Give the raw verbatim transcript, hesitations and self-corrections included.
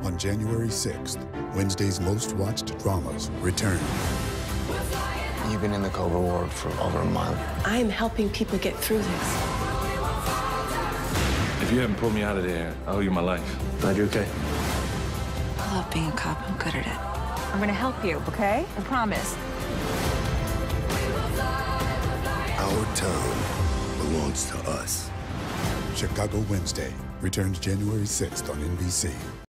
On January sixth, Wednesday's most watched dramas return. You've been in the Cobra Ward for over a month. I'm helping people get through this. If you haven't pulled me out of there, I owe you my life. Glad you're okay. I love being a cop. I'm good at it. I'm gonna help you, okay? I promise. Our town belongs to us. Chicago Wednesday returns January sixth on N B C.